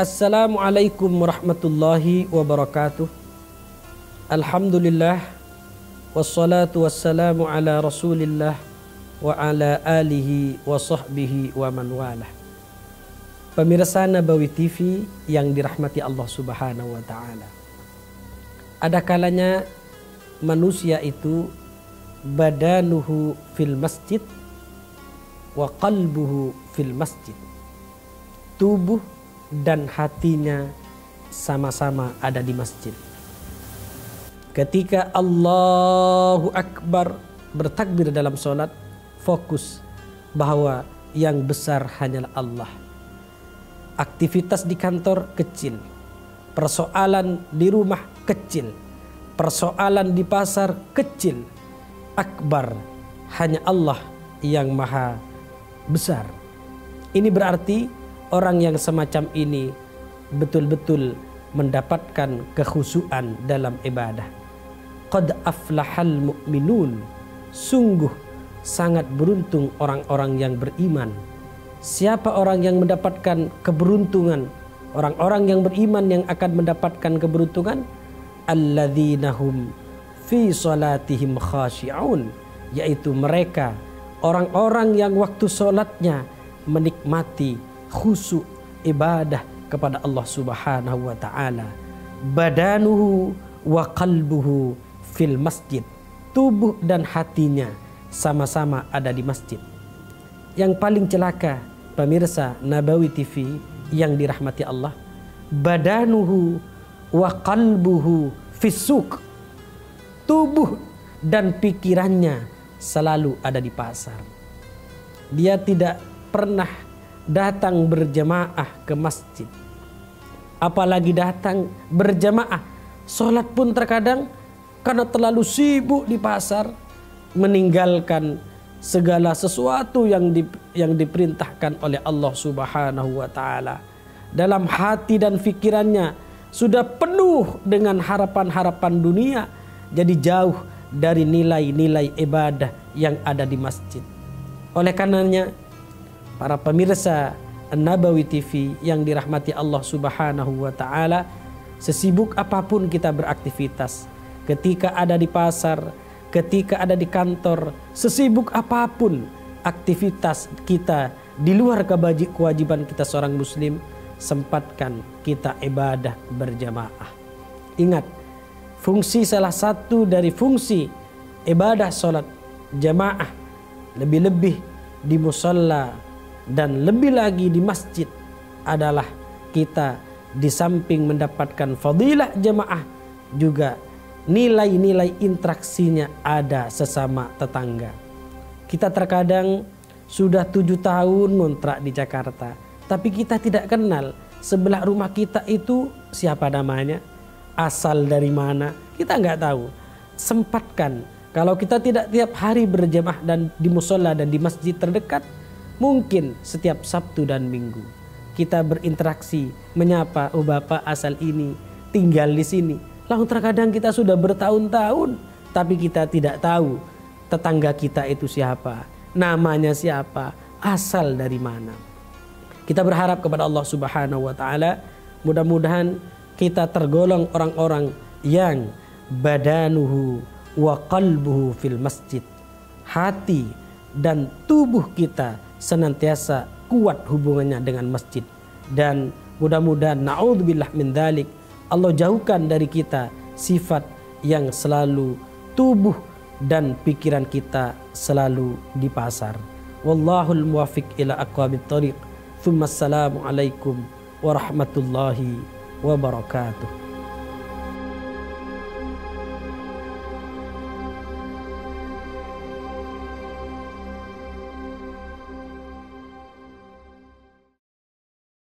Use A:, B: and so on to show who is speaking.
A: Assalamualaikum warahmatullahi wabarakatuh. Alhamdulillah, wassalatu wassalamu ala rasulillah wa ala alihi wa sahbihi wa man walah. Pemirsa Nabawi TV yang dirahmati Allah Subhanahu wa ta'ala, ada kalanya manusia itu badanuhu fil masjid wa qalbuhu fil masjid. Tubuh dan hatinya sama-sama ada di masjid. Ketika Allahu Akbar bertakbir dalam sholat, fokus bahwa yang besar hanyalah Allah. Aktivitas di kantor kecil, persoalan di rumah kecil, persoalan di pasar kecil. Akbar hanya Allah yang maha besar. Ini berarti orang yang semacam ini betul-betul mendapatkan kekhusyuan dalam ibadah. Qad aflahal mu'minun. Sungguh sangat beruntung orang-orang yang beriman. Siapa orang yang mendapatkan keberuntungan? Orang-orang yang beriman yang akan mendapatkan keberuntungan. Alladzina hum fi salatihim khashi'un. Yaitu mereka orang-orang yang waktu sholatnya menikmati khusyuk ibadah kepada Allah Subhanahu wa ta'ala. Badanuhu wa qalbuhu fil masjid. Tubuh dan hatinya sama-sama ada di masjid. Yang paling celaka, pemirsa Nabawi TV yang dirahmati Allah, badanuhu wa qalbuhu fis-suq. Tubuh dan pikirannya selalu ada di pasar. Dia tidak pernah datang berjamaah ke masjid, apalagi datang berjamaah. Sholat pun terkadang karena terlalu sibuk di pasar, meninggalkan segala sesuatu yang diperintahkan oleh Allah Subhanahu wa ta'ala. Dalam hati dan pikirannya sudah penuh dengan harapan-harapan dunia, jadi jauh dari nilai-nilai ibadah yang ada di masjid. Oleh karenanya, para pemirsa Nabawi TV yang dirahmati Allah Subhanahu wa ta'ala, sesibuk apapun kita beraktivitas, ketika ada di pasar, ketika ada di kantor, sesibuk apapun aktivitas kita di luar kewajiban kita seorang muslim, sempatkan kita ibadah berjamaah. Ingat, salah satu dari fungsi ibadah sholat jamaah, lebih-lebih di musalla dan lebih lagi di masjid, adalah kita di samping mendapatkan fadilah jamaah, juga nilai-nilai interaksinya ada sesama tetangga. Kita terkadang sudah 7 tahun ngontrak di Jakarta, tapi kita tidak kenal sebelah rumah kita itu siapa namanya, asal dari mana, kita nggak tahu. Sempatkan, kalau kita tidak tiap hari berjamaah dan di musola dan di masjid terdekat, mungkin setiap Sabtu dan Minggu kita berinteraksi, menyapa, oh bapak asal ini, tinggal di sini. Lalu terkadang kita sudah bertahun-tahun, tapi kita tidak tahu tetangga kita itu siapa, namanya siapa, asal dari mana. Kita berharap kepada Allah Subhanahu wa ta'ala, mudah-mudahan kita tergolong orang-orang yang badanuhu wa qalbuhu fil masjid. Hati dan tubuh kita senantiasa kuat hubungannya dengan masjid, dan mudah-mudahan na'udzubillah min dzalik, Allah jauhkan dari kita sifat yang selalu tubuh dan pikiran kita selalu di pasar. Wallahul muwaffiq ila aqwamit thoriq. Tsumma assalamu alaikum warahmatullahi wabarakatuh.